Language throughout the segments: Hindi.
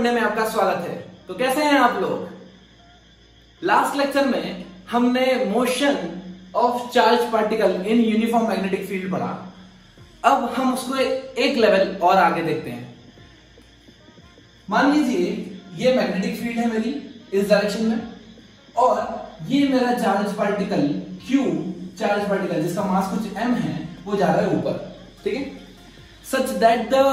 पढ़ने में आपका स्वागत है। तो कैसे हैं आप लोग? लास्ट लेक्चर में हमने motion of charge particle in uniform magnetic field पढ़ा। अब हम उसको एक लेवल और आगे देखते हैं। मान लीजिए ये मैग्नेटिक फील्ड है मेरी इस डायरेक्शन में, और ये मेरा charge particle Q, charge particle जिसका मास कुछ m है, वो जा रहा है ऊपर। ठीक है, such that the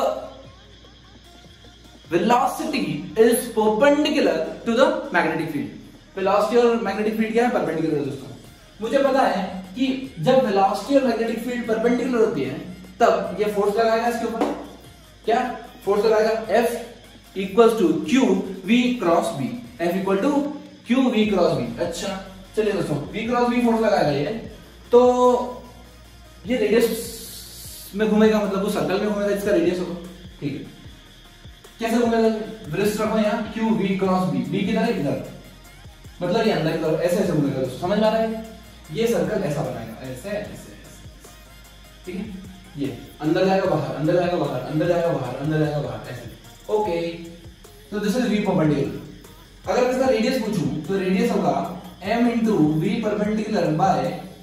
velocity is perpendicular to the magnetic field. Velocity और मैग्नेटिक फील्ड क्या है? परपेंडिकुलर दोस्तों। मुझे पता है कि जब वेलोसिटी और मैग्नेटिक फील्ड परपेंडिकुलर होती है तब ये फोर्स लगाएगा इसके ऊपर। क्या फोर्स लगाएगा? F equals to Q V cross B. F equal to Q V cross B. अच्छा चलिए दोस्तों, वी क्रॉस बी फोर्स लगाएगा ये, तो ये रेडियस में घूमेगा, मतलब वो सर्कल में घूमेगा, इसका रेडियस होगा। ठीक है, कैसे घूमेगा? वृत्त रखो यहाँ, Q V cross B. B किधर है? इधर, मतलब ये अंदर की तरफ ऐसे ऐसे घूमेगा दोस्तों। समझ में आ रहा है? ये सर्कल ऐसा बनाएगा, ऐसे ऐसे। ठीक है, ये अंदर जाएगा बाहर, अंदर जाएगा बाहर, अंदर जाएगा बाहर, अंदर जाएगा बाहर, ऐसे। ओके, तो दिस इज वी परपेंडिकुलर। अगर इसका रेडियस पूछूं तो रेडियस होगा m into V perpendicular by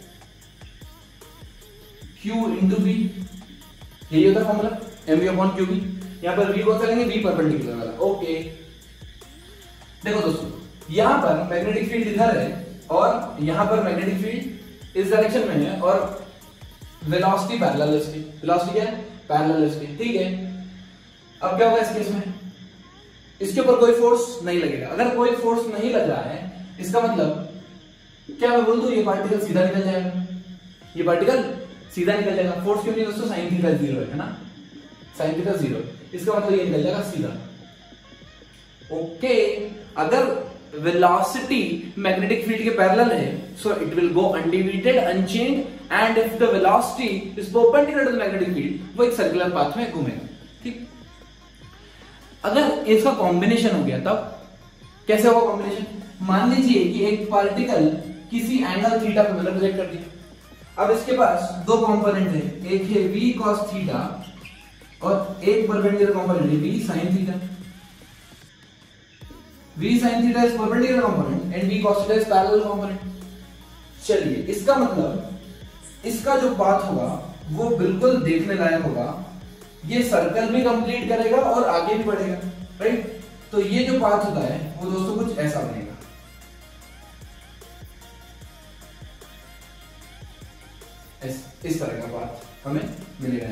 q into B. यही होता है formula, M V upon Q B. यहां पर v को करेंगे v परपेंडिकुलर वाला। ओके, देखो दोस्तों, यहां पर मैग्नेटिक फील्ड इधर है और यहां पर मैग्नेटिक फील्ड इस डायरेक्शन में है, और वेलोसिटी पैरेलल है इसकी। वेलोसिटी क्या है? पैरेलल है इसकी। ठीक है, अब क्या होगा इस केस में? इसके ऊपर कोई फोर्स नहीं लगेगा। अगर कोई फोर्स नहीं लग रहा है, इसका मतलब क्या मैं बोल दूं, ये पार्टिकल सीधा निकल जाएगा। ये पार्टिकल सीधा निकल जाएगा। फोर्स क्यों नहीं दोस्तों? साइन थीटा 0 है ना, साइन थीटा 0। इसका मतलब ये निकल जाएगा सीधा। ओके, अगर वेलोसिटी मैग्नेटिक फील्ड के पैरेलल है, so it will go undeviated, unchanged, and if the velocity is perpendicular to the magnetic field, वो एक सर्कुलर पाथ में घूमेगा। ठीक, अगर इसका कॉम्बिनेशन हो गया तब कैसे होगा कॉम्बिनेशन? मान लीजिए कि एक पार्टिकल किसी एंगल थीटा पे मैंने प्रोजेक्ट कर दिया। अब इसके पास दो कंपोनेंट है, एक है v cos थीटा और एक परपेंडिकुलर कंपोनेंट है v sin theta. v sin theta is perpendicular component and v cos theta is parallel component. चलिए, इसका मतलब इसका जो पाथ होगा वो बिल्कुल देखने लायक होगा। ये सर्कल भी कंप्लीट करेगा और आगे भी बढ़ेगा, राइट? तो ये जो पाथ होता है वो दोस्तों कुछ ऐसा बनेगा। इस तरह का पाथ हमें मिलेगा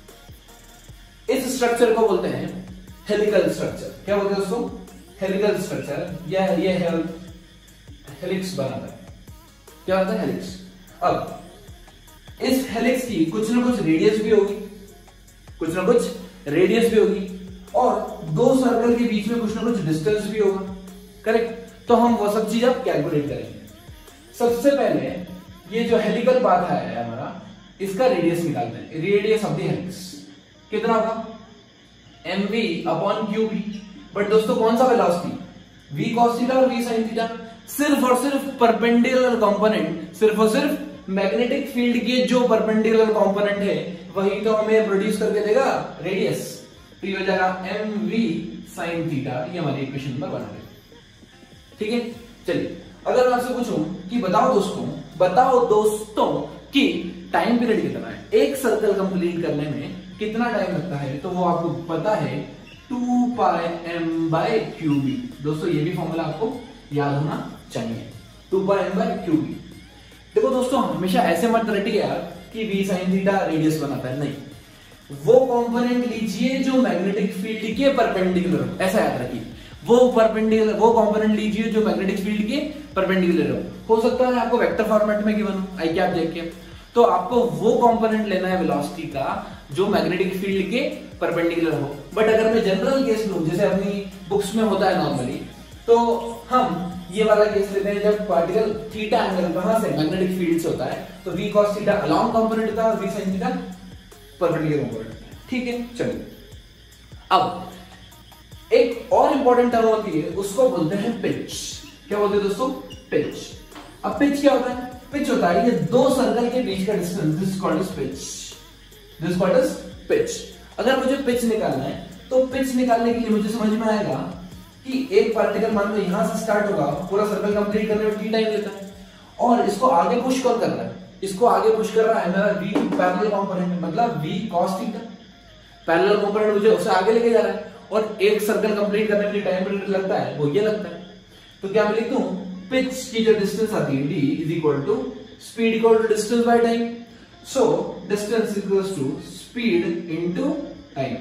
यहाँ। इस स्ट्रक्चर को बोलते हैं हेलिकल स्ट्रक्चर। क्या बोलते हैं दोस्तों? Helical structure. ये हेलिक्स बनाता है। क्या होता है? हेलिक्स। अब इस हेलिक्स की कुछ ना कुछ रेडियस भी होगी, कुछ ना कुछ रेडियस भी होगी, और दो सर्कल के बीच में कुछ ना कुछ डिस्टेंस भी होगा। करेक्ट? तो हम वो सब चीज अब कैलकुलेट करेंगे। सबसे पहले ये जो हेलिकल पाथ है हमारा, इसका रेडियस निकालते हैं। रेडियस ऑफ द हेलिक्स कितना होगा? mv upon qb। बट दोस्तों कौन सा वेलोसिटी? v cos थीटा और v sin थीटा। सिर्फ और सिर्फ परपेंडिकुलर कंपोनेंट, सिर्फ और सिर्फ मैग्नेटिक फील्ड के जो परपेंडिकुलर कंपोनेंट है वही तो हमें प्रोड्यूस करके देगा रेडियस। तो ये हो जाएगा mv sin थीटा। ये हमारी इक्वेशन नंबर 1 है। ठीक है, चलिए, अगर मैं आपसे पूछूं कि बताओ दोस्तों कि टाइम पीरियड कितना है एक सर्कल कंप्लीट करने में, कितना टाइम लगता है, तो वो आपको पता है 2 पाई m बाय क्यूबी। दोस्तों ये भी फॉर्मूला आपको याद होना चाहिए, 2 पाई m बाय क्यूबी। देखो दोस्तों, हमेशा ऐसे मत रटिए यार कि v sin थीटा रेडियस बनाता है। नहीं, वो कंपोनेंट लीजिए जो मैग्नेटिक फील्ड के परपेंडिकुलर हो, ऐसा याद रखिए। वो कंपोनेंट लीजिए जो मैग्नेटिक फील्ड के परपेंडिकुलर हो सकता है आपको वेक्टर फॉर्मेट में गिवन हो, आई कैप देख के, तो आपको वो कंपोनेंट लेना है वेलोसिटी का जो मैग्नेटिक फील्ड के परपेंडिकुलर हो। बट अगर मैं जनरल केस लूं, जैसे अपनी बुक्स में होता है नॉर्मली, तो हम ये वाला केस लेते हैं जब पार्टिकल थीटा एंगल कहां से? मैग्नेटिक फील्ड से होता है, तो v cos theta along component होता है और v sin theta perpendicular component. ठीक है, चलिए, अब एक और इंपॉर्टेंट टर्म होती है, उसको बोलते हैं पिच। क्या बोलते हैं दोस्तों? पिच। अब पिच क्या होता है? पिच होता है ये दो सर्कल के बीच का distance, this called pitch. This is called pitch. अगर मुझे पिच निकालना है तो पिच निकालने के लिए मुझे समझ में आएगा कि एक पार्टिकल मान लो यहां से स्टार्ट होगा, पूरा सर्कल कंप्लीट करने में t टाइम लेता है, और इसको आगे पुश कौन कर रहा है, इसको आगे पुश कर रहा है मेरा v पैरेलल कंपोनेंट, मतलब v cos theta, parallel component मुझे उससे आगे लेके जा रहा है, और एक सर्कल कंप्लीट करने के लिए टाइम पीरियड लगता है वो ये लगता है। तो क्या मैं लिख दूं, पिच की जो डिस्टेंस आती है d is equal to speed equal to distance by time, so distance equals to speed into time,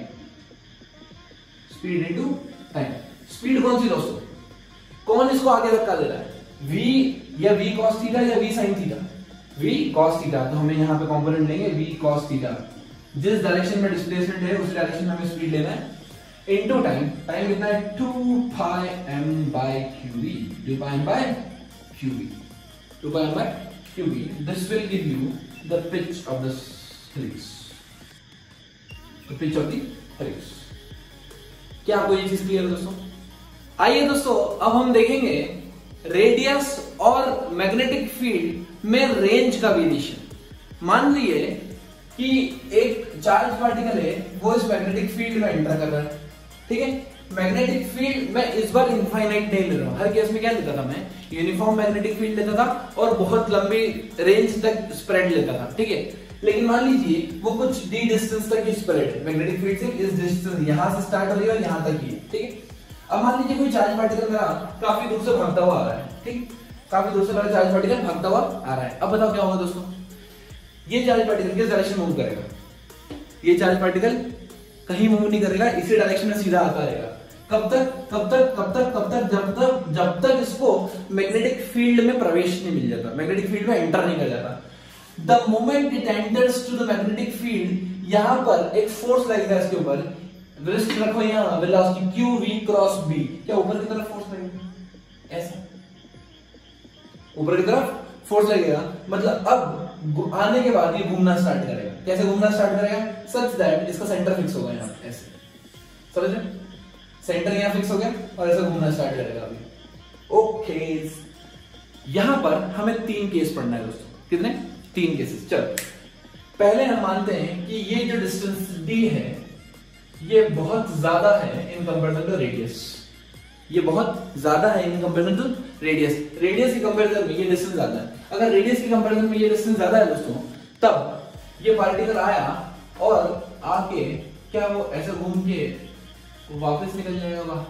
speed into time. Speed कौन सी दोस्तों, कौन इसको आगे धक्का दे रहा है, v या v cos थीटा या v sin theta, v cos theta, तो हमें यहाँ पे कंपोनेंट लेंगे v cos थीटा, जिस डायरेक्शन में डिस्प्लेसमेंट है उस डायरेक्शन में हमें स्पीड लेना है, इनटू टाइम, टाइम कितना है 2 pi m by qv, 2 pi m by qv, 2 pi m by qv, this will give you the pitch of the helix, the pitch of the helix। क्या आपको ये चीज क्लियर है दोस्तों? आइए दोस्तों अब हम देखेंगे रेडियस और मैग्नेटिक फील्ड में रेंज का वेरिएशन। मान लीजिए कि एक चार्ज पार्टिकल है वो इस मैग्नेटिक फील्ड में एंटर कर रहा है, ठीक है। मैग्नेटिक फील्ड मैं इस बार इनफाइनाइट नहीं ले रहा हूं, हर केस में क्या लेता था मैं, यूनिफॉर्म मैग्नेटिक फील्ड लेता था और बहुत लंबी रेंज तक स्प्रेड लेता था, ठीक है। लेकिन मान लीजिए वो कुछ डी डिस्टेंस तक की स्प्रेड है मैग्नेटिक फील्ड से, इस डिस्टेंस यहां से स्टार्ट हो रही है और यहां तक ही, ठीक है। अब मान लीजिए कोई चार्ज पार्टिकल मेरा काफी दूर से भागता हुआ आ रहा है, ठीक, काफी दूर से मेरा चार्ज पार्टिकल भागता हुआ आ रहा है। अब बताओ क्या होगा दोस्तों, ये चार्ज पार्टिकल किस डायरेक्शन में मूव करेगा, ये चार्ज पार्टिकल कहीं मूव नहीं करेगा, इसी डायरेक्शन में सीधा आता रहेगा। कब तक, कब तक, कब तक, कब तक, जब तक इसको मैग्नेटिक फील्ड में प्रवेश नहीं मिल जाता, मैग्नेटिक फील्ड में एंटर नहीं कर जाता। The moment it enters to the magnetic field, यहां पर एक फोर्स लगेगा इसके ऊपर, रिस्ट रखो यहां, velocity q v cross b, क्या ऊपर की तरफ फोर्स लगेगा, ऐसा ऊपर की तरफ फोर्स लगेगा, मतलब अब आने के बाद ये घूमना स्टार्ट करेगा। कैसे घूमना स्टार्ट करेगा, सच दैट इसका सेंटर फिक्स होगा यहां, ऐसे, समझ रहे, सेंटर यहां फिक्स हो गया और ऐसे घूमना स्टार्ट करेगा अभी। ओके, यहां पर हमें 3 केस पढ़ना है दोस्तों, कितने, 3 केसेस। चलो पहले हम मानते हैं कि ये जो डिस्टेंस d है ये बहुत ज्यादा है इन कंपैरिजन टू रेडियस, ये बहुत ज्यादा है in comparison to radius, radius की कंपैरिजन में ये डिस्टेंस ज्यादा है। अगर रेडियस की कंपैरिजन में ये डिस्टेंस ज्यादा है दोस्तों, तब ये पार्टिकल आया और आके क्या वो ऐसे घूम के वापस निकल जाएगा बाहर,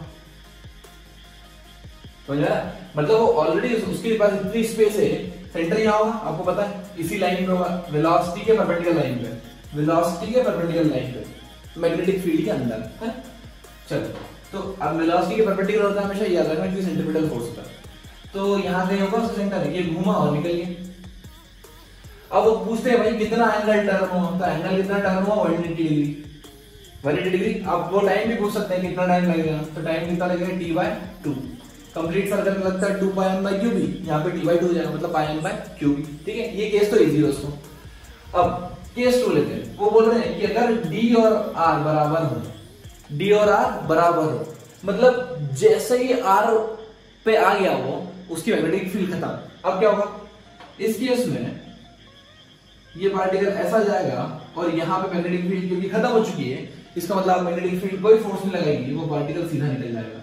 समझ रहा है, मतलब वो ऑलरेडी उसके पास इतनी स्पेस है, सेंटर यहां होगा, आपको पता है, इसी लाइन पे होगा, वेलोसिटी के परपेंडिकुलर लाइन पे, वेलोसिटी के परपेंडिकुलर लाइन पे मैग्नेटिक फील्ड के अंदर है। चलो तो अब वेलोसिटी के परपेंडिकुलर होता है, हमेशा याद रखना कि सेंट्रीपिटल फोर्स होता है, तो यहां कहीं होगा उसका सेंटर, ये घुमा और निकल गया। अब वो पूछते हैं भाई कितना एंगल टर्न हुआ, तो एंगल कितना टर्न हुआ 180 डिग्री, 180 डिग्री। आप वो टाइम भी पूछ सकते हैं कितना टाइम लगेगा, तो टाइम कितना लगेगा t/2, कंप्लीट सर्कल में लगता है 2 pi m by qb, यहाँ पे t/2 हो जाएगा, मतलब pi m by qb, ठीक है। ये केस तो इजी दोस्तों। अब केस 2 लेते हैं, वो बोल रहे हैं कि अगर d और r बराबर हो, d और r बराबर हो, मतलब जैसे ही r पे आ गया वो, उसकी मैग्नेटिक फील्ड खत्म। अब क्या होगा, इस केस में ये पार्टिकल ऐसा जाएगा और यहाँ पे मैग्नेटिक फील्ड क्योंकि खत्म हो चुकी है, इसका मतलब मैग्नेटिक फील्ड कोई फोर्स नहीं लगाएगी, वो पार्टिकल सीधा निकल जाएगा,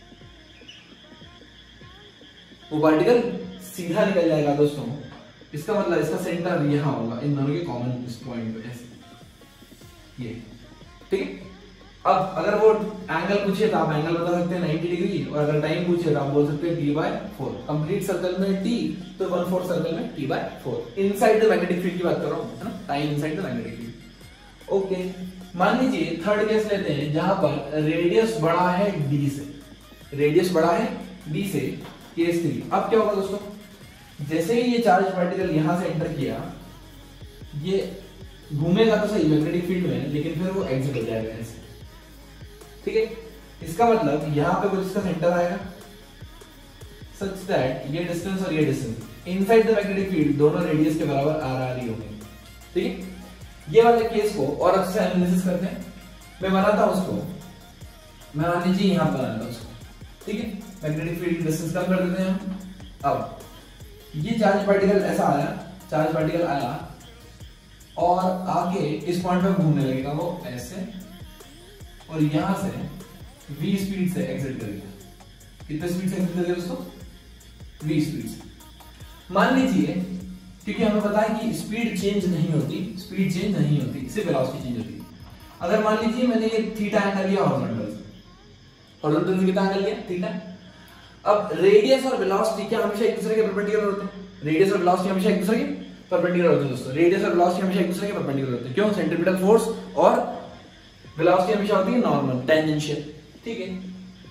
वो पार्टिकल सीधा निकल जाएगा दोस्तों। इसका मतलब इसका सेंटर यहां होगा, इन दोनों के कॉमन पॉइंट पे, ऐसे ये, ठीक है। अब अगर वो एंगल पूछे तो आप एंगल बता सकते हैं 90 डिग्री, और अगर टाइम पूछे तो आप बोल सकते हैं t/4, कंप्लीट सर्कल में t, तो 1/4 सर्कल में t/4, inside the magnetic field की बात कर रहा हूं, है ना, time inside the magnetic field. Okay, मान लीजिए थर्ड केस लेते हैं जहां पर रेडियस बड़ा है d से, रेडियस बड़ा है d से, केस 3। अब क्या होगा दोस्तों, जैसे ही ये चार्ज पार्टिकल यहां से एंटर किया, ये घूमेगा तो सही मैग्नेटिक फील्ड में, लेकिन फिर वो एग्जिट हो जाएगा ऐसे, ठीक है। इसका मतलब यहां पे कुछ इसका सेंटर आएगा, सच दैट ये डिस्टेंस और ये distance inside the magnetic field दोनों रेडियस के बराबर आर ही होंगे, ठीक है। ये वाले केस को और अच्छे से एनालिसिस करते हैं, मैं बनाता हूं उसको, मैं मान लीजिए यहां पर बनाता हूं उसको, ठीक है। मैग्नेटिक फील्ड डिस्टेंस कम कर देते हैं हम। अब ये चार्ज पार्टिकल ऐसा आया, चार्ज पार्टिकल आया और आके इस पॉइंट पे घूमने लगेगा वो ऐसे, और यहां से v स्पीड से एग्जिट करेगा, कितने स्पीड से एक्सिट कर रही है दोस्तों? v स्पीड से। मान लीजिए, क्योंकि हमें पता है कि स्पीड चेंज नहीं होती, स्पीड चेंज नहीं होती, सिर्फ वेलोसिटी चेंज होती है। अगर मान लीजिए मैंने ये थीटा एंगल लिया हॉरिजॉन्टल से, हॉरिजॉन्टल से कितना एंगल लिया? थीटा। अब रेडियस और वेलोसिटी क्या हमेशा एक दूसरे के परपेंडिकुलर होते हैं? रेडियस और वेलोसिटी हमेशा एक दूसरे के परपेंडिकुलर होते हैं दोस्तों। रेडियस और वेलोसिटी हमेशा एक दूसरे के परपेंडिकुलर होते हैं। क्यों? सेंट्रीपिटल फोर्स और वेलोसिटी हमेशा होती है नॉर्मल, टेंजेंशियल। ठीक है,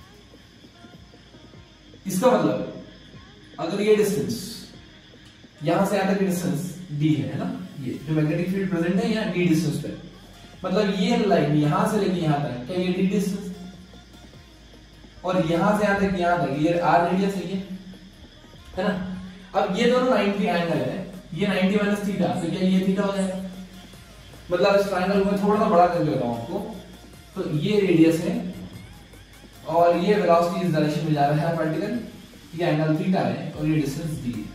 इसका मतलब अगर ये डिस्टेंस यहां से यहां तक डिस्टेंस d है ना, ये जो मैग्नेटिक फील्ड प्रेजेंट है यहाँ d डिस्टेंस पे, मतलब ये लाइन यहां से लेके यहां तक, क्या ये d डिस्टेंस? और यहां से यहां तक ये r रेडियस है ना। अब ये दोनों 90 एंगल है, ये 90 माइनस थीटा, तो क्या ये थीटा हो जाएगा? मतलब इस ट्रायंगल को मैं थोड़ा सा बड़ा करके बताऊं आपको, तो ये रेडियस है और ये वेलोसिटी इस डायरेक्शन में जा रहा है पार्टिकल, ये एंगल थीटा है और ये डिस्टेंस d है।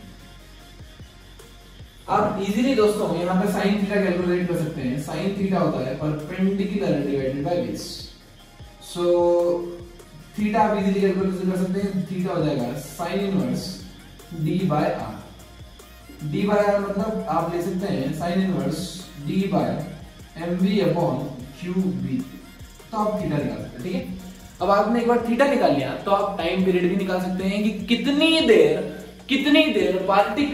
आप इजीली दोस्तों यहाँ पे साइन थीटा कैलकुलेट कर सकते हैं। साइन थीटा होता है perpendicular divided by base. So theta आप इजीली कैलकुलेट कर सकते हैं। थीटा हो जाएगा sine inverse d by r। d by r मतलब आप ले सकते हैं sine inverse d by mv upon qb। तो आप थीटा निकाल सकते हैं। ठीक है, अब आपने एक बार थीटा निकाल लिया तो आप टाइम पीरियड भी निकाल सकते हैं कि कितनी देर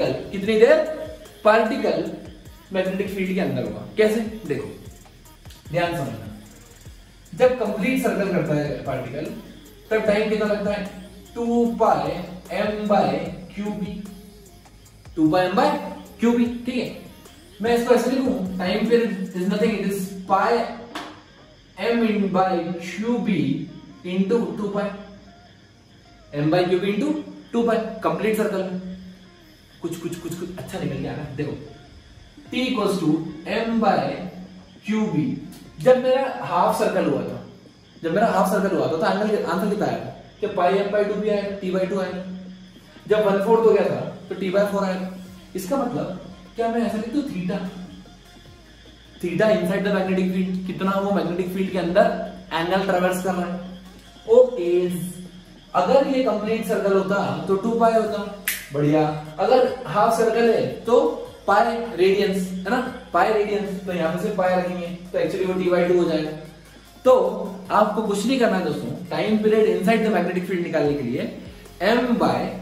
पार्टिकल मैग्नेटिक फील्ड के अंदर होगा। कैसे? देखो, ध्यान समझना। जब कंप्लीट सर्कल करता है पार्टिकल तब टाइम कितना लगता है? 2 pi m by qb। 2 pi m by qb। ठीक है, मैं इसको ऐसे लिखूं, time period is nothing, it is pi m in by qb into 2 pi m by qb into 2 pi. Complete circle में कुछ अच्छा निकल के आ रहा है। देखो, t equals to m by qb। जब मेरा हाफ सर्कल हुआ था तो एंगल आंसर कितना आया? क्या पाई m बाय 2b आएगा, t बाय 2 आएगा। जब 1/4 हो गया था तो t बाय 4 आएगा। इसका मतलब क्या मैं ऐसा लिख दूं? Theta inside the magnetic field, कितना वो मैग्नेटिक फील्ड के अंदर एंगल ट्रैवर्स कर रहा है। ओके, अगर ये कंप्लीट सर्कल होता तो 2 पाई होता, बढ़िया। अगर हाफ सर्कल है तो पाई रेडियंस है ना, पाई रेडियंस, तो यहां पे से पाई रखेंगे तो एक्चुअली वो t बाय 2 हो जाएगा। तो आपको कुछ नहीं करना है दोस्तों, time period inside the magnetic field निकालने के लिए m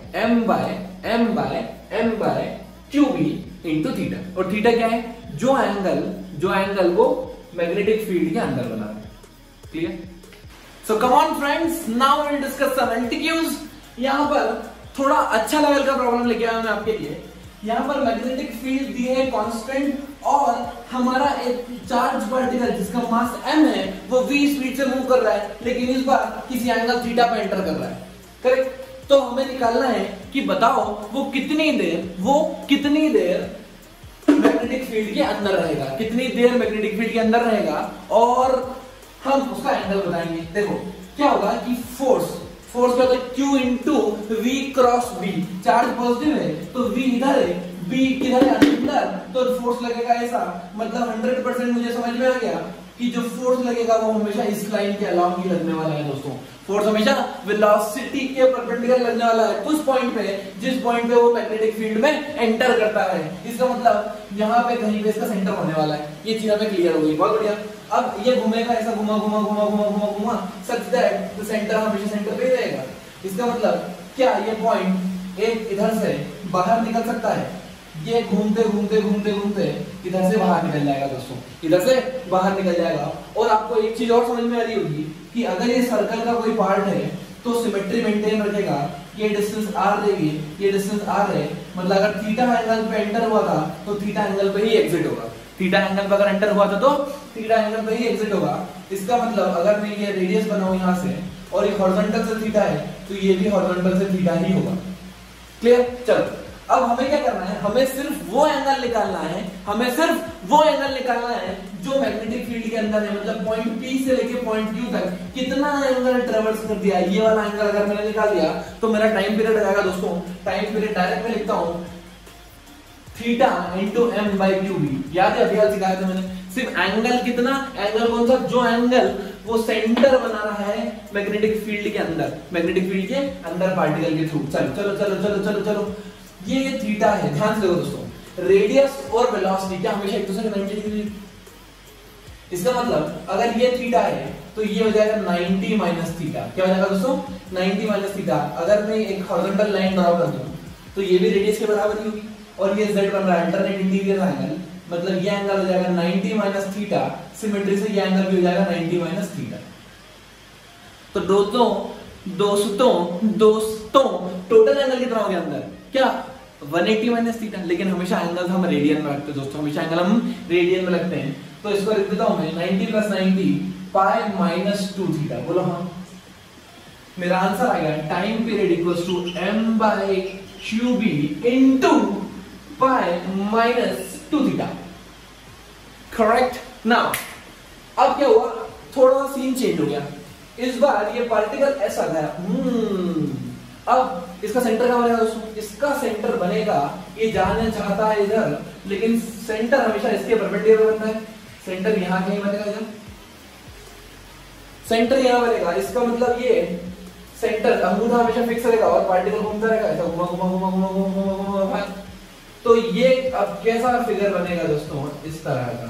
by qb into theta. और थीटा क्या है? जो एंगल वो मैग्नेटिक फील्ड के अंदर बना है। Clear? So come on friends, now we will discuss some LTQs. यहां पर थोड़ा अच्छा लेवल का प्रॉब्लम लेके आया मैं आपके लिए। यहां पर मैग्नेटिक फील्ड दी है कांस्टेंट और हमारा एक चार्ज पार्टिकल जिसका मास m है वो v स्पीड से मूव कर रहा है, लेकिन इस बार किसी एंगल थीटा पे एंटर कर रहा है। करेक्ट? तो हमें निकालना है कि बताओ वो कितनी देर मैग्नेटिक फील्ड के अंदर रहेगा, मैग्नेटिक फील्ड के अंदर रहेगा, और हम उसका एंगल बताएंगे। देखो क्या होगा कि फोर्स क्या होता है? Q into V cross B। Charge positive है तो V इधर है, B किधर है? अंदर, तो फोर्स लगेगा ऐसा। मतलब 100% मुझे समझ में आ गया कि जो फोर्स लगेगा वो हमेशा इस लाइन के अलाउंग ही लगने वाला है दोस्तों। फोर्स हमेशा वेलोसिटी के परपेंडिकुलर लगने वाला है उस पॉइंट पे जिस पॉइंट पे वो मैग्नेटिक फील्ड में एंटर करता है। इसका मतलब यहाँ पे कहीं पे इसका सेंटर होने वाला है। ये चीज हमें क्लियर हो गई, बहुत बढ़िया। अब ये घूमेगा ऐसा, घुमा सच दैट द सेंटर हमेशा सेंटर पे ही रहेगा। इसका मतलब क्या ये पॉइंट एक इधर से बाहर निकल सकता है? ये घूमते इधर से बाहर निकल जाएगा दोस्तों, इधर से बाहर निकल जाएगा। और आपको एक चीज और समझ में आ रही होगी कि अगर ये सर्कल का कोई पार्ट है तो सिमेट्री मेंटेन रखेगा। ये डिस्टेंस r देगी, ये डिस्टेंस r है, मतलब अगर थीटा एंगल पे एंटर हुआ था तो थीटा एंगल पे ही एग्जिट होगा। थीटा एंगल पे अगर एंटर हुआ था तो थीटा एंगल पे ही एग्जिट होगा। इसका मतलब अगर मैं ये रेडियस बनाऊं यहाँ से और ये हॉरिजॉन्टल से थीटा है तो ये भी हॉरिजॉन्टल से थीटा ही होगा। क्लियर? चलो अब हमें क्या करना है? हमें सिर्फ वो एंगल निकालना है जो मैग्नेटिक फील्ड के अंदर है। मतलब पॉइंट P से लेके पॉइंट Q तक कितना एंगल ट्रेवर्स कर दिया। ये वाला एंगल अगर मैंने निकाल दिया तो मेरा टाइम पीरियड आएगा दोस्तों। टाइम पीरियड डायरेक्ट में लिखता हूं theta into m by Q B. याद है अभी सिखाया था मैंने। सिर्फ एंगल कितना, एंगल कौन सा? जो एंगल वो सेंटर बना रहा है मैग्नेटिक फील्ड के अंदर, मैग्नेटिक फील्ड के अंदर पार्टिकल के थ्रू। चलो चलो चलो चलो चलो चलो, ये थीटा है, ध्यान से देखो दोस्तों, रेडियस और वेलोसिटी क्या हमेशा एक दूसरे के 90 डिग्री। इसका मतलब अगर ये थीटा है तो ये हो जाएगा 90 माइनस थीटा। क्या हो जाएगा दोस्तों? 90 माइनस थीटा। अगर मैं एक हॉरिजॉन्टल लाइन ड्रॉ कर दूं तो ये भी रेडियस के बराबर ही होगी, और ये z बन रहा है अल्टरनेट इंटीरियर एंगल, मतलब ये एंगल हो जाएगा 90 माइनस थीटा। सिमेट्री से ये एंगल भी हो जाएगा 90 माइनस थीटा। तो दोस्तों टोटल एंगल कितना हो गया अंदर? क्या? 180 माइनस थीटा। लेकिन हमेशा एंगल हम रेडियन में रखते हैं दोस्तों, हमेशा एंगल हम रेडियन में रखते हैं। तो इसको लिख देता हूं मैं 90 प्लस 90 पाई माइनस 2 थीटा। बोलो हाँ, मेरा आंसर आएगा time period equals to m by qb into pi minus 2 theta. Correct. Now अब क्या हुआ, थोड़ा सा सीन चेंज हो गया। इस बार ये पार्टिकल ऐसा गया, अब इसका सेंटर कहां बनेगा दोस्तों? इसका सेंटर बनेगा, ये जाना चाहता है इधर, लेकिन सेंटर हमेशा इसके परपेंडिकुलर बनता है। सेंटर यहां कहीं बनेगा, इधर सेंटर यहां बनेगा। इसका मतलब ये सेंटर अंगूठा हमेशा फिक्स रहेगा और पार्टिकल घूमता रहेगा, ऐसा घुमा घुमा घुमा घुमा घुमा घुमा घुमा। तो ये अब कैसा फिगर बनेगा दोस्तों? इस तरह का।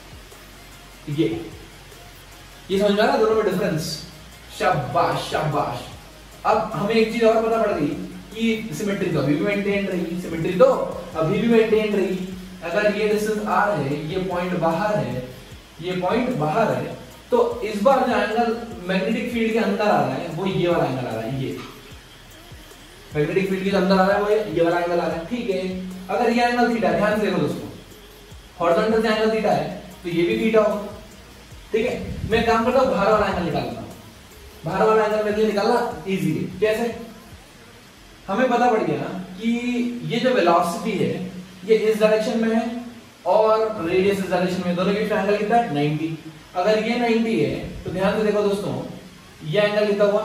ये समझ में आ रहा दोनों में डिफरेंस? शाबाश शाबाश। अब हमें एक चीज और पता पड़ गई कि सिमेट्री तो अभी भी मेंटेन रही, सिमेट्री तो अभी भी मेंटेन रही। अगर ये डिस्टेंस r है, ये पॉइंट बाहर है, ये पॉइंट बाहर है, तो इस बार जो एंगल मैग्नेटिक फील्ड के अंदर आ रहा है वो ये वाला एंगल आ रहा है। ये मैग्नेटिक फील्ड के अंदर आ रहा है, वो ये वाला एंगल आ रहा है। ठीक है, अगर ये एंगल थीटा, ध्यान से देखो दोस्तों, हॉरिजॉन्टल से एंगल थीटा है तो ये भी थीटा होगा। ठीक है, मैं काम करता हूं, बाहर वाला एंगल निकालता हूं। बाहर वाला एंगल मेरे लिए निकालना इजी है। कैसे? हमें पता पड़ गया कि ये जो वेलोसिटी है ये इस डायरेक्शन में है और रेडियस इस डायरेक्शन में, दोनों के बीच एंगल कितना है? 90। अगर ये 90 है तो ध्यान से देखो दोस्तों, ये एंगल कितना हुआ?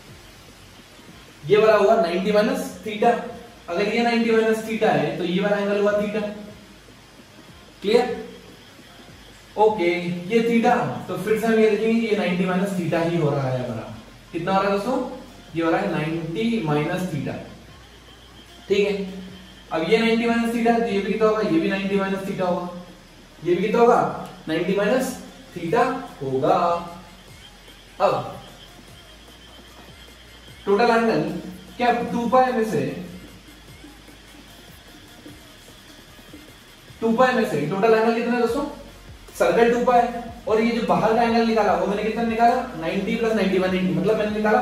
ये वाला हुआ 90 माइनस थीटा। अगर ये 90 माइनस थीटा है तो ये वाला एंगल हुआ थीटा। क्लियर? ओके, ये थीटा, तो फिर से हम ये देखेंगे ये 90 माइनस थीटा ही हो रहा है हमारा। कितना हो रहा है दोस्तों? ये हो रहा है 90 माइनस थीटा। ठीक है, अब ये 90 माइनस थीटा है तो ये भी कितना होगा? ये भी 90 माइनस थीटा होगा। ये भी कितना होगा? 90 माइनस थीटा होगा। अब टोटल एंगल क्या 2 पाई में से टोटल एंगल कितना है दोस्तों? सर्कल 2 पाई, और ये जो बाहर का एंगल निकाला वो मैंने कितना निकाला? 90 प्लस 90 180, मतलब मैंने निकाला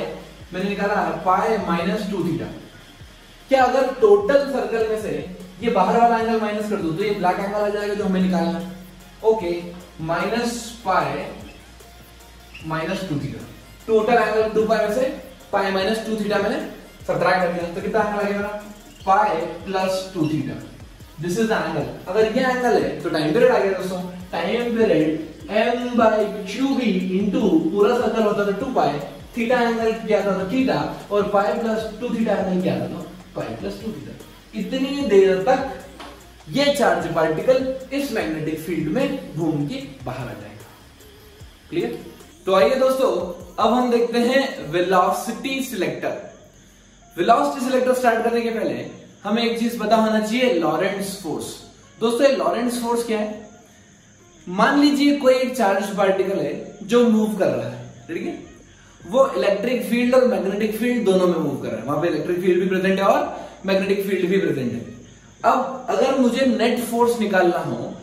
पाई माइनस 2 थीटा। क्या अगर टोटल सर्कल में से ये बाहर वाला एंगल माइनस कर दूं तो ये ब्लैक एंगल आ जाएगा जो हमें निकालना है। Okay, minus pi minus 2 theta. Total angle 2 pi में से पाई माइनस 2 थीटा मैंने सब्ट्रैक्ट कर दिया, तो कितना एंगल आ गया? Pi plus 2 theta. This is the angle. अगर ये एंगल है तो टाइम पीरियड आ गया दोस्तों। Time period m by qb into पूरा सर्कल होता था 2 पाई, थीटा एंगल क्या था? थीटा, और पाई प्लस 2 थीटा एंगल क्या था? Pi plus 2 theta. इतनी देर तक ये चार्ज पार्टिकल इस मैग्नेटिक फील्ड में घूम के बाहर आ जाएगा। क्लियर? तो आइए दोस्तों, अब हम देखते हैं velocity selector. Velocity selector start करने के पहले हमें एक चीज पता होना चाहिए, लॉरेंट्ज फोर्स। दोस्तों, लॉरेंट्ज फोर्स क्या है? मान लीजिए कोई एक चार्ज पार्टिकल है जो मूव कर रहा है, ठीक है, वो इलेक्ट्रिक फील्ड और मैग्नेटिक फील्ड दोनों में मूव कर रहा है। वहां पे इलेक्ट्रिक फील्ड भी प्रेजेंट है और मैग्नेटिक फील्ड भी प्रेजेंट है। अब अगर मुझे नेट फोर्स निकालना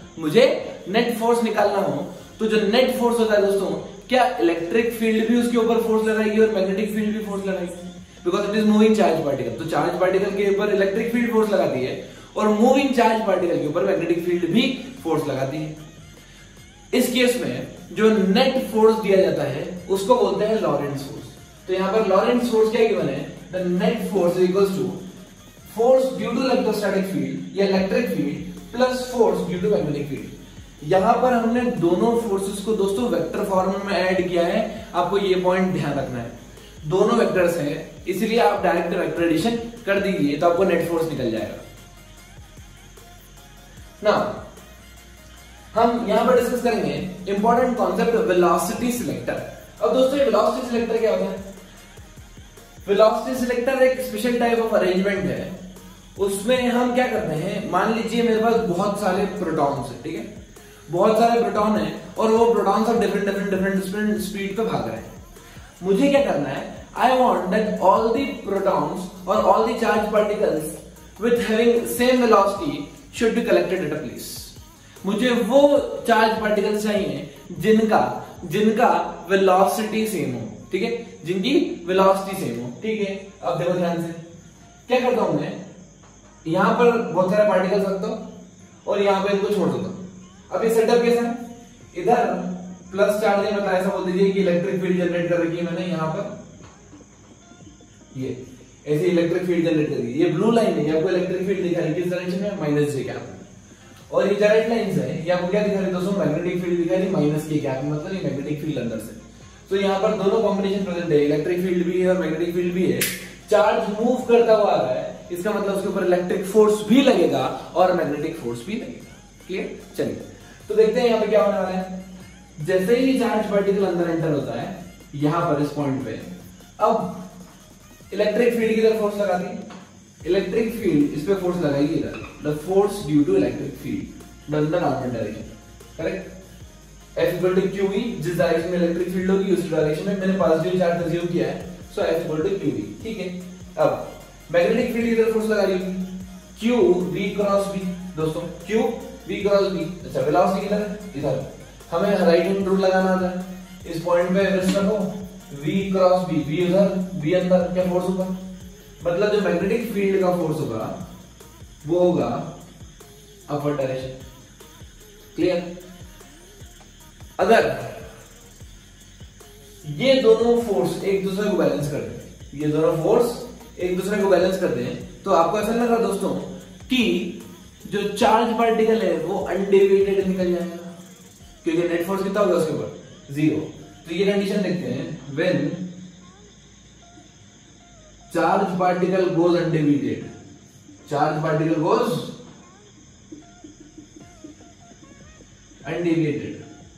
हो तो जो नेट फोर्स होता है दोस्तों, क्या इलेक्ट्रिक फील्ड भी उसके ऊपर फोर्स लगाएगी और मैग्नेटिक फील्ड भी फोर्स लगाएगी? Because it is moving charge particle. तो चार्ज पार्टिकल के ऊपर इलेक्ट्रिक फील्ड फोर्स लगाती है और मूविंग चार्ज पार्टिकल के ऊपर मैग्नेटिक फील्ड भी फोर्स लगाती है। इस केस में जो नेट फोर्स दिया जाता है उसको बोलते हैं लॉरेंट्ज फोर्स। तो यहां पर लॉरेंट्ज फोर्स क्या गिवन है? The net force equals to force due to electrostatic field या electric field plus force due to magnetic field. यहां पर हमने दोनों फोर्सेस को दोस्तों वेक्टर फॉर्म में ऐड किया है। आपको ये पॉइंट ध्यान रखना है, दोनों वेक्टर्स हैं, इसलिए आप डायरेक्ट वेक्टर एडिशन कर दीजिए तो आपको नेट फोर्स निकल जाएगा। नाउ हम यहां पर डिस्कस करेंगे इंपॉर्टेंट कॉन्सेप्ट वेलोसिटी सिलेक्टर। अब दोस्तों ये वेलोसिटी सिलेक्टर क्या होता है? वेलोसिटी सिलेक्टर एक स्पेशल टाइप ऑफ अरेंजमेंट है। उसमें हम क्या करते हैं, मान लीजिए मेरे पास बहुत सारे प्रोटॉन्स है, ठीक है, बहुत सारे प्रोटॉन है और वो प्रोटॉन सब डिफरेंट स्पीड पे भाग रहे हैं। मुझे क्या करना है, I want that all the protons और all the charge particles with having same velocity should be collected at a place. मुझे वो चार्ज पार्टिकल्स चाहिए जिनका वेलोसिटी सेम हो, ठीक है, जिनकी वेलोसिटी सेम हो, ठीक है। अब देखो ध्यान से, क्या करता हूं मैं, यहां पर बहुत सारे पार्टिकल्स रखता हूं और यहां पे इनको छोड़ देता हूं। अब ये सेटअप कैसा है, इधर प्लस चार्ज है, मतलब ऐसा बोल दीजिए कि इलेक्ट्रिक फील्ड जनरेट कर रखी है मैंने यहां पर, ये ऐसे इलेक्ट्रिक फील्ड जनरेट कर रही है। ये ब्लू लाइन है, आपको इलेक्ट्रिक फील्ड दिखा रही है किस डायरेक्शन में, माइनस जे कैप। और ये रेड लाइंस है, ये आपको क्या दिखा रही है दोस्तों, मैग्नेटिक फील्ड दिखा रही है माइनस के कैप, मतलब ये मैग्नेटिक फील्ड अंदर से। तो यहाँ पर दोनों कॉम्बिनेशन प्रेजेंट है, इलेक्ट्रिक फील्ड भी है और मैग्नेटिक फील्ड भी है। चार्ज मूव करता हुआ आ रहा है, इसका मतलब उसके ऊपर इलेक्ट्रिक फोर्स भी लगेगा और मैग्नेटिक फोर्स भी लगेगा। क्लियर? चलिए तो देखते हैं यहाँ पे क्या होने वाला है। जैसे ही चार्ज पार्टिकल अंदर एंटर होता है यहां पर इस पॉइंट पे, अब इलेक्ट्रिक फील्ड की तरफ फोर्स लगाती है, इलेक्ट्रिक फील्ड इस पे फोर्स लगाएगी इधर, the force due to electric field done the normal direction, correct. F equal to QE, जिस डायरेक्शन में इलेक्ट्रिक फील्ड होगी उस डायरेक्शन में मैंने पॉजिटिव चार्ज अज्यूम किया है, so F equal to QE, ठीक है। अब मैग्नेटिक फील्ड की तरफ फोर्स लगा रही होगी, Q V क्रॉस B, दोस्तों Q V क्रॉस B। अच्छा वेलोसिटी किधर है, इधर। हमें राइट हैंड रूल लगाना आता है, इस पॉइंट पे रिस्ट रखो, V क्रॉस B, V उधर B अंदर, क्या फोर्स होगा, मतलब जो मैग्नेटिक फील्ड का फोर्स होगा वो होगा अपवर्ड डायरेक्शन। क्लियर? अगर ये दोनों फोर्स एक दूसरे को बैलेंस कर दें, ये दोनों फोर्स एक दूसरे को बैलेंस कर दें, तो आपको ऐसा लग रहा दोस्तों कि जो चार्ज पार्टिकल है वो अनडेविएटेड निकल जाएगा, क्योंकि नेट फोर्स कितना होगा उसके ऊपर, 0। तो ये कंडीशन देखते हैं, when charge particle goes undeviated, charge particle goes undeviated.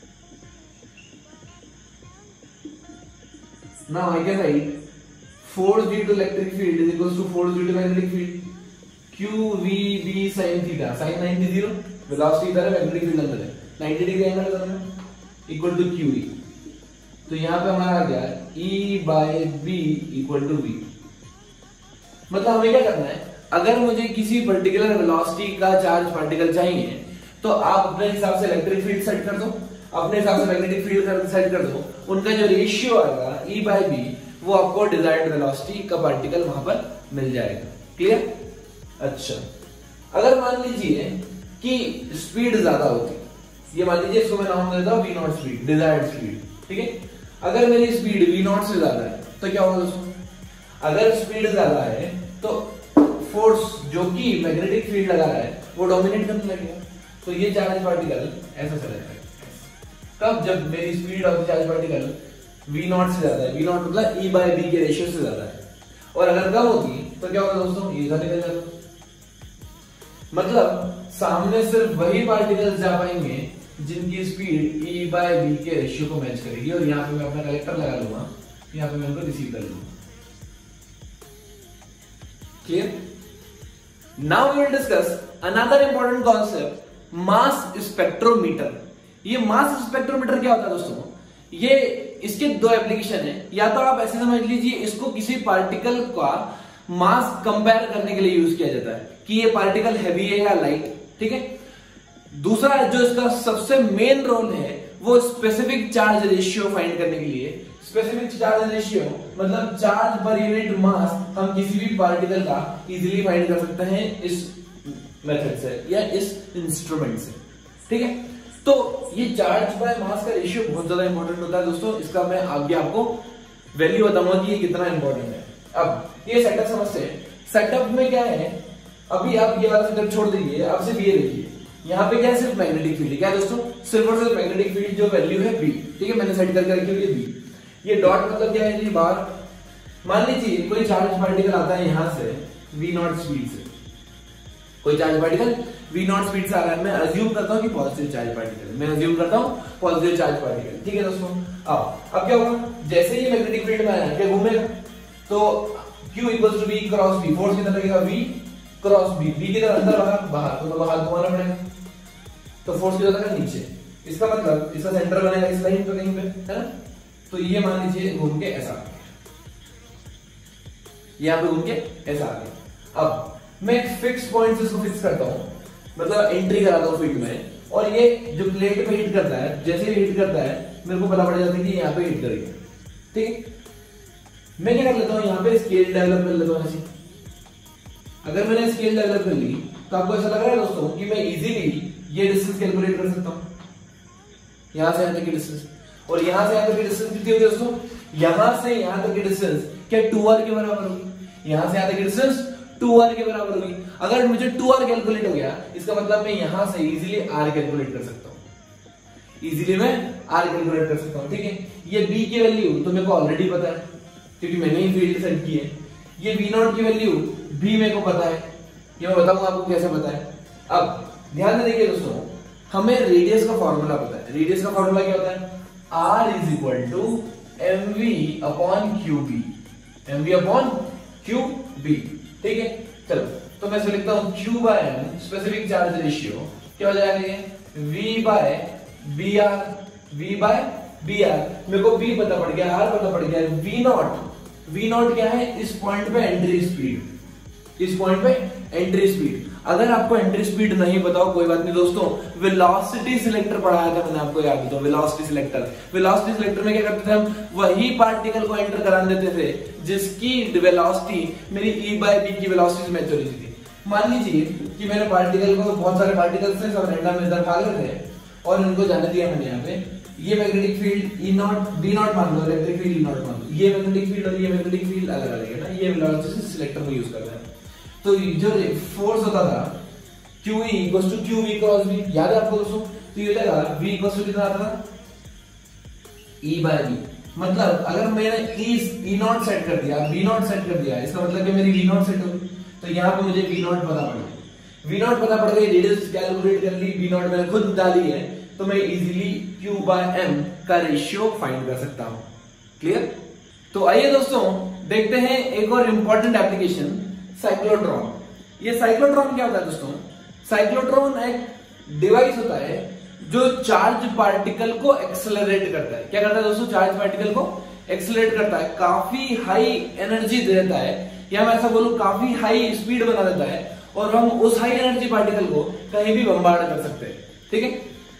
Now I can write force due to electric field is equals to force due to magnetic field, Q V B sin theta, sin 90 0, velocity इधर है, magnetic field अंदर है, 90 डिग्री एंगल इधर है, equal to QE। तो यहाँ पे हमारा आ गया E by B equal to V। मतलब हमें क्या करना है, अगर मुझे किसी पर्टिकुलर वेलोसिटी का चार्ज पार्टिकल चाहिए तो आप अपने हिसाब से इलेक्ट्रिक फील्ड सेट कर दो, अपने हिसाब से मैग्नेटिक फील्ड सेट कर दो, उनका जो रेशियो आएगा E by B वो आपको डिजायर्ड वेलोसिटी का पार्टिकल वहां पर मिल जाएगा। क्लियर? अच्छा, अगर मान लीजिए कि स्पीड ज्यादा होती, ये मान लीजिए इसको मैं नाम देता हूं V0 स्पीड, डिजायर्ड स्पीड, ठीक है। अगर मेरी स्पीड V0 से ज्यादा है तो क्या होगा दोस्तों, अगर स्पीड ज्यादा है तो फोर्स जो कि मैग्नेटिक फील्ड लगा रहा है वो डोमिनेट करने लगेगा, तो ये चार्ज पार्टिकल ऐसा चला जाएगा। तब जब मेरी speed of charge particle V0 से ज्यादा है, V0 मतलब E by B के रेशियो से ज्यादा है, और अगर कम होगी तो क्या होगा दोस्तों, ये इधर निकल जाएगा। मतलब सामने सिर्फ वही पार्टिकल्स जा पाएंगे जिनकी स्पीड E by B के रेशियो को मैच करेगी, और यहाँ पे मैं अपना कलेक्टर लगा लूंगा, यहाँ पे मैं उनको रिसीव कर लूंगा। Clear? Now we will discuss another important concept, mass spectrometer. ये मास स्पेक्ट्रोमीटर क्या होता है दोस्तों, ये इसके दो एप्लीकेशन है। या तो आप ऐसे समझ लीजिए, इसको किसी पार्टिकल का मास कंपेयर करने के लिए यूज किया जाता है कि ये पार्टिकल हैवी है या लाइट, ठीक है। दूसरा जो इसका सबसे मेन रोल है वो स्पेसिफिक चार्ज रेशियो फाइंड करने के लिए। स्पेसिफिक चार्ज रेशियो मतलब चार्ज पर यूनिट मास हम किसी भी पार्टिकल का इजीली फाइंड कर सकते हैं इस मेथड से या इस इंस्ट्रूमेंट से, ठीक है। तो ये चार्ज बाय मास का रेशियो बहुत ज्यादा इंपॉर्टेंट होता है दोस्तों, इसका मैं आगे आपको वैल्यू बताऊंगा कि ये कितना इंपॉर्टेंट है। अब ये सेटअप समझते हैं। सेटअप में क्या है, अभी आप ये वाला सेटअप छोड़ दीजिए, आप सिर्फ ये देखिए, यहाँ पे क्या है, सिर्फ मैग्नेटिक फील्ड। क्या है दोस्तों, सिर्फ और सिर्फ मैग्नेटिक फील्ड जो वैल्यू है B, ठीक है, मैंने सेट करके रखी हुई है B। ये डॉट मतलब क्या है जी, बार। मान लीजिए कोई चार्ज पार्टिकल आता है यहां से V0 स्पीड से, कोई charge particle V naught speed से आ रहा है, मैं अज्यूम करता हूँ कि पॉजिटिव चार्ज पार्टिकल, मैं अज्यूम करता हूँ पॉजिटिव चार्ज पार्टिकल। ठीक है दोस्तों, अब क्या होगा, जैसे ही मैग्नेटिक फील्ड में आया क्या घूमेगा, तो Q equals to V cross B, force कितना लगेगा V क्रॉस B, B की तरफ अंदर बाहर तो बाहर घुमाना पड़ेगा, तो फोर्स कितना लगेगा नीचे, इसका मतलब इसका सेंटर बनेगा इस लाइन पे कहीं पे, है ना। तो ये मान लीजिए घूम के ऐसा आ गया, यहाँ पे घूम के ऐसा आ गया। अब मैं एक फिक्स पॉइंट से इसको फिक्स करता हूँ, मतलब एंट्री कराता हूँ फील्ड में, और ये जो प्लेट पे हिट करता है, जैसे ही हिट करता है मेरे को पता पड़ जाता है कि यहाँ पे हिट करेगा। ठीक है, मैं क्या कर लेता हूँ, यहाँ पे स्केल डेवलप कर लेता हूँ ऐसे। अगर मैंने स्केल डेवलप कर ली तो आपको ऐसा लग रहा है दोस्तों कि मैं इजीली ये डिस्टेंस कैलकुलेट कर सकता हूँ, यहां से यहां तक की डिस्टेंस, और यहां से यहां तक की डिस्टेंस कितनी होगी दोस्तों, यहां से यहां तक की डिस्टेंस क्या 2r के बराबर होगी, यहां से यहां तक की डिस्टेंस 2r के बराबर होगी। अगर मुझे 2r कैलकुलेट हो गया, इसका मतलब मैं यहां से इजीली r कैलकुलेट कर सकता हूं, इजीली मैं r कैलकुलेट कर सकता हूं। ठीक है, ये b की वैल्यू तो मेरे को ऑलरेडी पता है क्योंकि मैंने ही फील्ड सेट की है। ये v0 की वैल्यू भी मेरे को पता है, ये मैं बताऊंगा आपको कैसे पता है। अब ध्यान से देखिए दोस्तों, हमें रेडियस का फॉर्मूला पता है। रेडियस का फॉर्मूला क्या होता है, r is equal to mv upon qb, mv upon qb। ठीक है, चलो तो मैं इसे लिखता हूं q by m specific charge ratio क्या हो जाएगा, v by br, v by br। मेरे को b पता पड़ गया, r पता पड़ गया, v0 क्या है, इस पॉइंट पे एंट्री स्पीड, इस पॉइंट पे एंट्री स्पीड। अगर आपको एंट्री स्पीड नहीं पता हो कोई बात नहीं दोस्तों, वेलोसिटी सिलेक्टर पढ़ाया था मैंने आपको, याद है तो वेलोसिटी सिलेक्टर, वेलोसिटी सिलेक्टर में क्या करते थे हम, वही पार्टिकल को एंटर करा देते थे जिसकी वेलोसिटी मेरी e बाय b की वेलोसिटी से मैच हो रही थी। मान लीजिए कि मैंने पार्टिकल को, बहुत सारे पार्टिकल्स थे, सब रैंडम इधर भाग रहे थे और इनको जाने दिया मैंने यहाँ पे, ये मैग्नेटिक फील्ड E0 B0 मान लो, इलेक्ट्रिक फील्ड E0 मान लो, ये मैग्नेटिक फील्ड और ये मैग्नेटिक फील्ड अलग अलग है ना, ये वेलोसिटी सिलेक्टर को यूज कर रहे हैं। तो जो फोर्स होता था QE equals to QV cross V, याद है आपको दोस्तों, तो ये हो जाएगा V इक्वल्स टू कितना आता था, E बाय V। मतलब अगर मैंने E0 सेट कर दिया, V0 सेट कर दिया, इसका मतलब कि मेरी V0 सेट होगी, तो यहाँ पे मुझे V0 पता पड़ गया, V0 पता पड़ गई, रेडियस कैलकुलेट कर ली, V0 मैंने खुद डाली है, तो मैं इजीली Q बाय M का रेशियो फाइंड कर सकता हूं। क्लियर? तो आइए दोस्तों देखते हैं एक और इंपॉर्टेंट एप्लीकेशन, साइक्लोट्रॉन। ये साइक्लोट्रॉन क्या होता है दोस्तों, साइक्लोट्रॉन एक डिवाइस होता है जो चार्ज पार्टिकल को एक्सेलरेट करता है। क्या करता है दोस्तों, चार्ज पार्टिकल को एक्सेलरेट करता है, काफी हाई एनर्जी दे देता है, या मैं ऐसा बोलूं काफी हाई स्पीड बना देता है, और हम उस हाई एनर्जी पार्टिकल को कहीं भी बम्बार्ड कर सकते हैं। ठीक है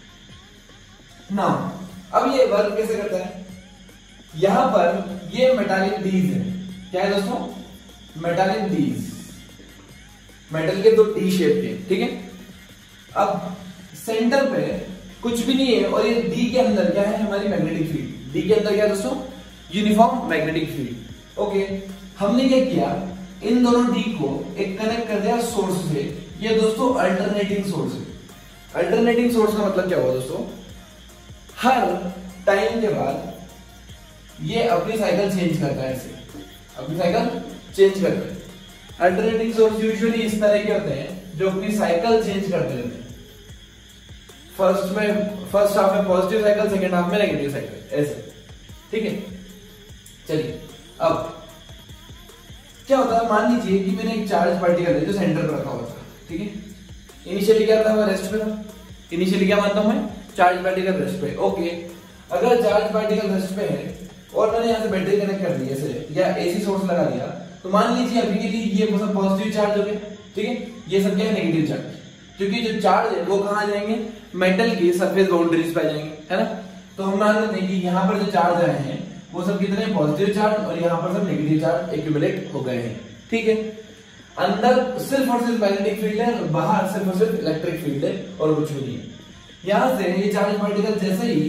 ना, अब ये वर्क कैसे करता है, यहां पर ये मेटालिक डीज है, क्या है दोस्तों, मेटालिक डीज, मेटल के दो डी शेप के। ठीक है, अब सेंटर पे कुछ भी नहीं है, और ये डी के अंदर क्या है, हमारी मैग्नेटिक फील्ड, डी के अंदर क्या है दोस्तों, यूनिफॉर्म मैग्नेटिक फील्ड। ओके, हमने क्या किया, इन दोनों डी को एक कनेक्ट कर दिया सोर्स से। ये दोस्तों अल्टरनेटिंग सोर्स है। अल्टरनेटिंग सोर्स का मतलब क्या हुआ दोस्तों, हर टाइम के बाद ये अपनी साइकिल चेंज करता है, ऐसे अपनी साइकिल चेंज करता है। अल्टरनेटिंग सोर्स यूजुअली इस तरह के होते हैं जो अपनी साइकिल चेंज करते रहते हैं, फर्स्ट हाफ में पॉजिटिव साइकिल, सेकंड हाफ में नेगेटिव साइकिल, ऐसे। ठीक है, चलिए अब क्या होता है, मान लीजिए कि मैंने एक चार्ज पार्टिकल है जो सेंटर पर रखा हुआ था। ठीक है, इनिशियली क्या था, वो रेस्ट पे था, इनिशियली क्या मानता हूं मैं, चार्ज पार्टिकल रेस्ट पे। ओके, अगर चार्ज पार्टिकल रेस्ट पे है और मैंने यहाँ से बैटरी कनेक्ट कर दी ऐसे, या एसी सोर्स लगा दिया, तो मान लीजिए अभी के लिए ये सब पॉजिटिव चार्ज हो गए। ठीक है, ये सब क्या है, नेगेटिव चार्ज, क्योंकि जो चार्ज है वो कहाँ जाएंगे, मेटल की सरफेस बाउंड्रीज पे जाएंगे, है ना। तो हम मान लेते हैं कि यहाँ पर जो चार्ज आए हैं वो सब कितने पॉजिटिव चार्ज, और यहाँ पर सब नेगेटिव चार्ज एक्यूमुलेट हो गए हैं। ठीक है, अंदर सिर्फ और सिर्फ मैग्नेटिक फील्ड है, बाहर सिर्फ और सिर्फ इलेक्ट्रिक फील्ड है, और कुछ भी नहीं है। यहां से ये चार्ज पार्टिकल जैसे ही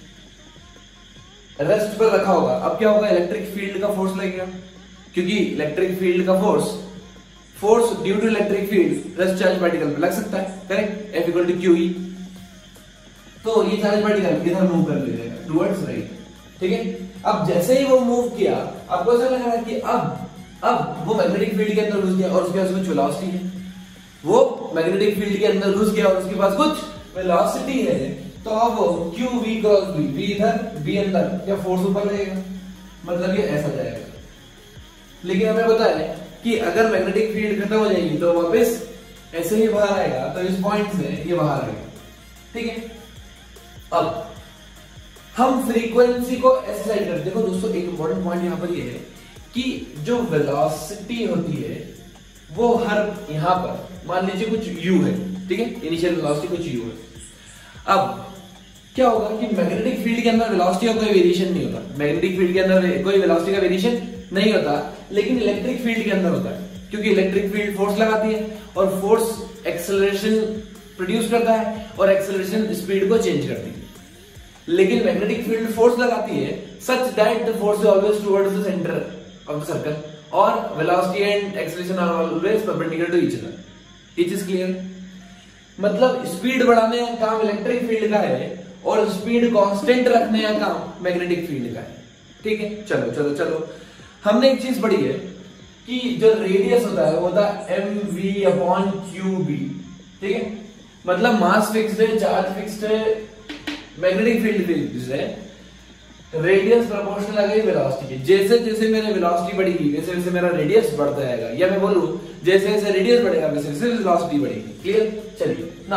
रेस्ट पर रखा होगा, अब क्या होगा, इलेक्ट्रिक फील्ड का फोर्स लगेगा, क्योंकि इलेक्ट्रिक फील्ड का force due to electric field rest charge particle पे लग सकता है, correct, F equal to QE। तो ये चार्ज पार्टिकल इधर मूव कर लेगा टुवर्ड्स राइट। ठीक है, अब जैसे ही वो मूव किया, आपको ऐसा लग रहा है कि अब वो मैग्नेटिक फील्ड के अंदर घुस गया, और उसके पास वेलोसिटी है। वो मैग्नेटिक फील्ड के अंदर घुस गया और उसके पास कुछ वेलोसिटी है, तो अब वो Q V cross B, V इधर बी अंदर, या फोर्स ऊपर लगेगा, मतलब ये ऐसा जाएगा। लेकिन हमें पता है कि अगर मैग्नेटिक फील्ड खत्म हो जाएगी तो वापस ऐसे ही बाहर आएगा, तो इस पॉइंट से ये बाहर आएगा, ठीक है। अब हम फ्रीक्वेंसी को ऐसे सेट करते हैं। देखो दोस्तों, एक इंपॉर्टेंट पॉइंट यहां पर ये है कि जो वेलोसिटी होती है वो हर यहां पर मान लीजिए कुछ u है, ठीक है, इनिशियल वेलोसिटी कुछ u है। अब क्या होगा कि मैग्नेटिक फील्ड के अंदर वेलोसिटी का कोई वेरिएशन नहीं होता, मैग्नेटिक फील्ड के अंदर कोई वेलोसिटी का वेरिएशन नहीं होता, लेकिन इलेक्ट्रिक फील्ड के अंदर होता है, क्योंकि इलेक्ट्रिक फील्ड फोर्स लगाती है और फोर्स एक्सेलरेशन प्रोड्यूस करता है और एक्सेलरेशन स्पीड को चेंज करती है। लेकिन मैग्नेटिक फील्ड फोर्स लगाती है such that the force is always towards the centre of the circle और velocity and acceleration are always perpendicular to each other. It is clear? मतलब स्पीड बढ़ाने का काम इलेक्ट्रिक फील्ड का है और स्पीड कांस्टेंट रखने का काम मैग्नेटिक फील्ड का है, ठीक है। चलो चलो चलो, हमने एक चीज पढ़ी है कि जो रेडियस होता है वो होता है mv/qb, ठीक है। मतलब मास फिक्स्ड है, चार्ज फिक्स्ड है, मैग्नेटिक फील्ड फिक्स्ड है, रेडियस प्रोपोर्शनल आ गई वेलोसिटी की। जैसे जैसे मेरी वेलोसिटी बढ़ेगी वैसे वैसे मेरा रेडियस बढ़ता जाएगा, या मैं बोलूं जैसे जैसे रेडियस बढ़ेगा वैसे वैसे वेलोसिटी बढ़ेगी। क्लियर? चलिए ना,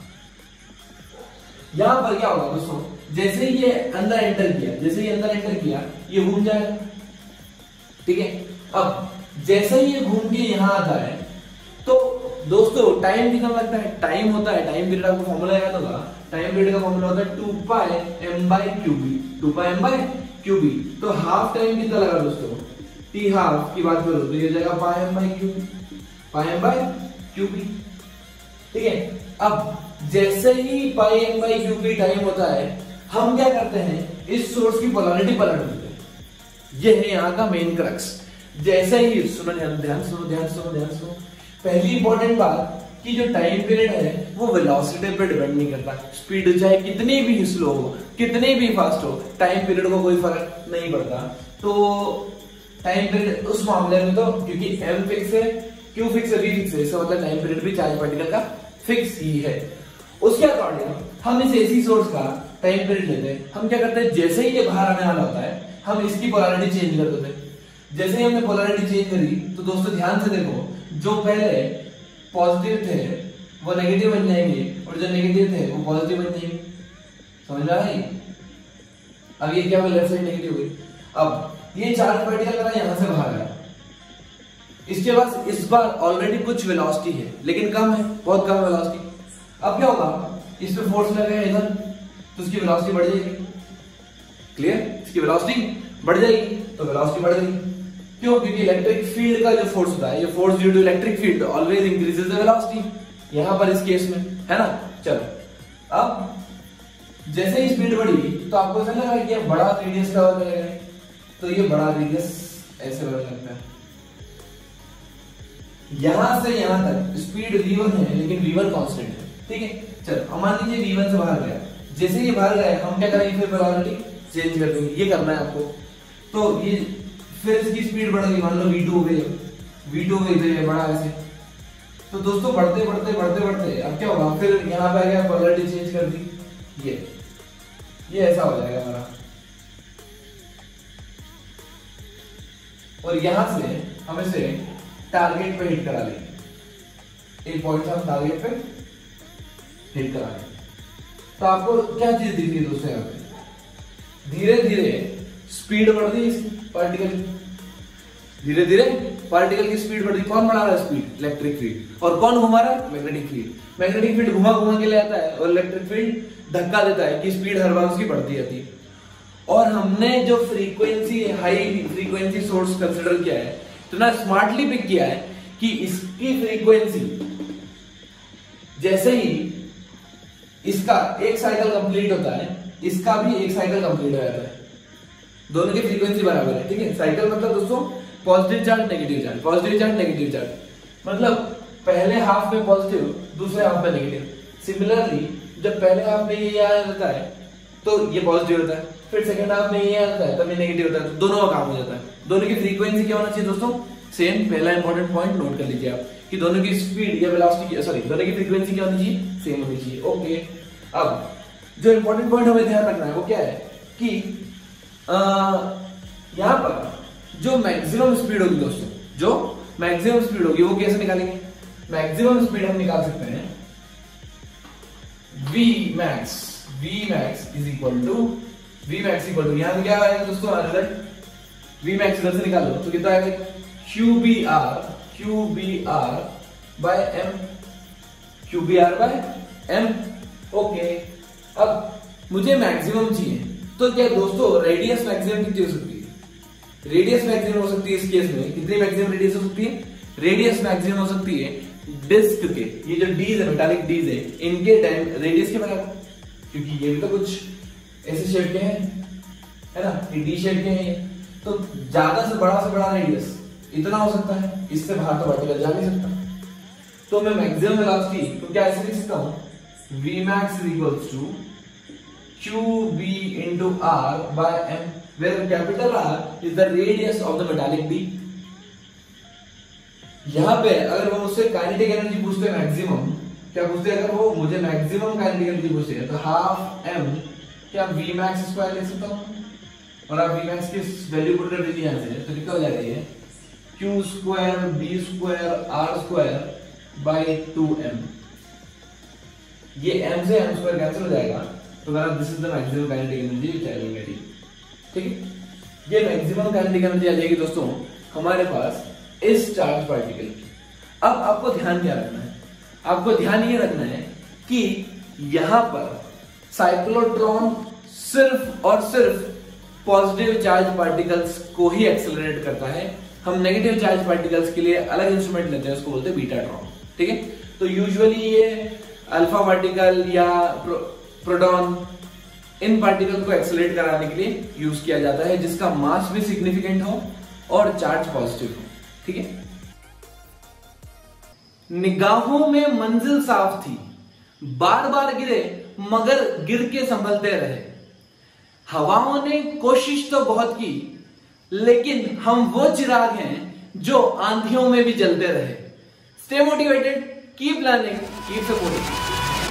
यहां पर क्या होगा दोस्तों, जैसे ये अंदर एंटर किया, जैसे ये अंदर एंटर किया ये घूम जाएगा, ठीक है। अब जैसे ही ये घूम के यहां आता है तो दोस्तों टाइम कितना लगता है, टाइम होता है, टाइम पीरियड आपको फॉर्मूला याद होगा, टाइम पीरियड का फॉर्मूला होता है 2πm/qb, 2πm/qb। तो हाफ टाइम कितना लगा दोस्तों, t हाफ की बात करो तो ये हो जाएगा πm/qb, πm/qb, ठीक है। अब जैसे ही πm/qb टाइम होता है हम क्या करते हैं, इस सोर्स की पोलैरिटी पलट देते हैं। ये है यहाँ का मेन क्रक्स। जैसे ही सुनो, ध्यान सुनो, पहली इंपॉर्टेंट बात कि जो टाइम पीरियड है वो वेलोसिटी पे डिपेंड नहीं करता, स्पीड चाहे कितनी भी स्लो हो, कितनी भी फास्ट हो, टाइम पीरियड को कोई फर्क नहीं पड़ता। तो टाइम पीरियड उस मामले में तो क्योंकि m फिक्स है, q फिक्स है, v फिक्स है, इसका मतलब टाइम पीरियड भी चार्ज पार्टिकल का फिक्स ही है। उसके अकॉर्डिंग हम इस एसी सोर्स का टाइम पीरियड लेते हैं। हम क्या करते हैं, जैसे ही ये बाहर आने वाला होता है हम इसकी पोलैरिटी चेंज कर देते हैं। जैसे ही हमने पोलैरिटी चेंज करी तो दोस्तों ध्यान से देखो, जो पहले पॉजिटिव थे वो नेगेटिव बन जाएंगे और जो नेगेटिव थे वो पॉजिटिव बन जाएंगे। समझ रहा है? अब ये क्या हुआ, लेफ्ट साइड नेगेटिव हुई। अब ये चार्ज पार्टिकल का यहां से बाहर आया, इसके पास इस बार ऑलरेडी कुछ वेलोसिटी है लेकिन कम है, बहुत कम वेलोसिटी। अब क्या होगा, इस पे फोर्स लगेगा इधर तो इसकी वेलोसिटी बढ़ जाएगी। क्लियर? इसकी वेलोसिटी बढ़ जाएगी तो वेलोसिटी बढ़ गई। क्यों? क्योंकि इलेक्ट्रिक फील्ड का जो फोर्स होता है, ये force due to electric field always increases the velocity, यहां पर इस केस में है ना। चलो, अब जैसे ही स्पीड बढ़ी तो आपको ऐसा लग रहा है कि अब बड़ा रेडियस कवर करेगा, तो ये बड़ा रेडियस ऐसे बढ़ने लगता है। यहां से यहां तक स्पीड v1 है लेकिन v1 कांस्टेंट है, ठीक है। चलो, अब मान लीजिए v1 से बाहर गया, जैसे ये बाहर गया हम क्या करेंगे, फिर पोलैरिटी चेंज कर देंगे, ये करना है आपको। तो ये फिर इसकी स्पीड बढ़ गई, मान लो v2 हो गई, v2 हो गई तो ये बढ़ा ऐसे। तो दोस्तों बढ़ते बढ़ते बढ़ते बढ़ते अब क्या होगा, फिर यहाँ पे आ गया, पोलैरिटी चेंज कर दी, ये ऐसा हो जाएगा हमारा। और यहां से हम इसे टारगेट पे हिट करा लेंगे, एक पॉइंट से हम टारगेट पे हिट करा लेंगे। तो आपको क्या चीज दिख रही है दोस्तों, यहाँ पे धीरे धीरे स्पीड बढ़ रही है पार्टिकल, धीरे धीरे पार्टिकल की स्पीड बढ़ रही। कौन बढ़ा रहा है स्पीड? Electric field. और कौन घुमा रहा है? Magnetic field. मैग्नेटिक फील्ड घुमा घुमा के ले आता है और इलेक्ट्रिक फील्ड धक्का देता है कि स्पीड हर बार उसकी बढ़ती जाती है। और हमने जो frequency, high frequency source consider किया है, तो ना स्मार्टली पिक किया है कि इसकी फ्रीक्वेंसी जैसे ही इसका एक साइकिल कंप्लीट होता है, इसका भी एक साइकिल कंप्लीट हो जाता है, दोनों की फ्रीक्वेंसी बराबर है, ठीक है। साइकिल मतलब दोस्तों positive charge negative charge, positive charge negative charge, मतलब पहले हाफ में पॉजिटिव, दूसरे हाफ में नेगेटिव। सिमिलरली जब पहले हाफ में ये आ जाता है तो ये पॉजिटिव होता है, फिर सेकंड हाफ में ये आ जाता है तब ये नेगेटिव होता है, तो दोनों का काम हो जाता है। दोनों की फ्रीक्वेंसी क्या होना चाहिए दोस्तों? सेम। पहला इंपॉर्टेंट पॉइंट नोट कर लीजिए आप कि दोनों की स्पीड या वेलोसिटी, सॉरी दोनों की फ्रीक्वेंसी क्या होनी चाहिए, सेम होनी चाहिए। ओके, अब जो इंपॉर्टेंट पॉइंट हमें ध्यान रखना है वो क्या है कि यहां पर जो मैक्सिमम स्पीड होगी दोस्तों, जो मैक्सिमम स्पीड होगी वो कैसे निकालेंगे? मैक्सिमम स्पीड हम निकाल सकते हैं Vmax इज इक्वल टू यहां पे क्या आएगा दोस्तों रिजल्ट, Vmax इधर से निकालो तो कितना आएगा QBR बाय M। ओके, अब मुझे मैक्सिमम चाहिए तो क्या दोस्तों रेडियस मैक्सिमम कितनी हो सकती है? रेडियस मैक्सिमम हो सकती है इस केस में कितनी मैक्सिमम रेडियस हो सकती है? रेडियस मैक्सिमम हो सकती है डिस्क के, ये जो डीज है, मेटालिक डीज है, इनके टाइम रेडियस के बराबर, क्योंकि ये भी तो कुछ ऐसे शेप के हैं, है ना, ये डी शेप के हैं, तो ज्यादा से बड़ा रेडियस इतना हो सकता है, इससे बाहर तो पार्टिकल जा नहीं सकता। तो मैं मैक्सिमम वेलोसिटी तो क्या ऐसे लिख सकता हूं, Vmax is equals to QB into R by M, where capital R is the radius of the metallic D। यहां पे अगर वो मुझसे काइनेटिक एनर्जी पूछते हैं मैक्सिमम, क्या पूछते हैं, अगर वो मुझे मैक्सिमम काइनेटिक एनर्जी पूछते हैं तो हाफ m क्या Vmax स्क्वायर लिख सकता हूं, और आप Vmax की वैल्यू पुट कर दीजिए यहां से तो कितना हो जाएगा ये Q square B square R square by 2m। ये m से m स्क्वायर कैंसिल हो जाएगा तो मेरा this is the maximum kinetic energy which I will get. ठीक है, ये मैक्सिमम काइनेटिक एनर्जी आ जाएगी दोस्तों हमारे पास इस चार्ज पार्टिकल की। अब आपको ध्यान क्या रखना है, आपको ध्यान ये रखना है कि यहां पर साइक्लोट्रॉन सिर्फ और सिर्फ पॉजिटिव चार्ज पार्टिकल्स को ही एक्सेलरेट करता है। हम नेगेटिव चार्ज पार्टिकल्स के लिए अलग इंस्ट्रूमेंट लेते हैं, उसको बोलते हैं बीटाट्रॉन। ठीक है, तो यूजुअली ये अल्फा पार्टिकल या प्रोटॉन, इन पार्टिकल को एक्सेलरेट कराने के लिए यूज किया जाता है, जिसका मास भी सिग्निफिकेंट हो और चार्ज पॉजिटिव हो। ठीक है, निगाहों में मंजिल साफ थी, बार बार गिरे मगर गिर के संभलते रहे। हवाओं ने कोशिश तो बहुत की, लेकिन हम वो चिराग हैं जो आंधियों में भी जलते रहे। Stay motivated, keep learning, keep supporting.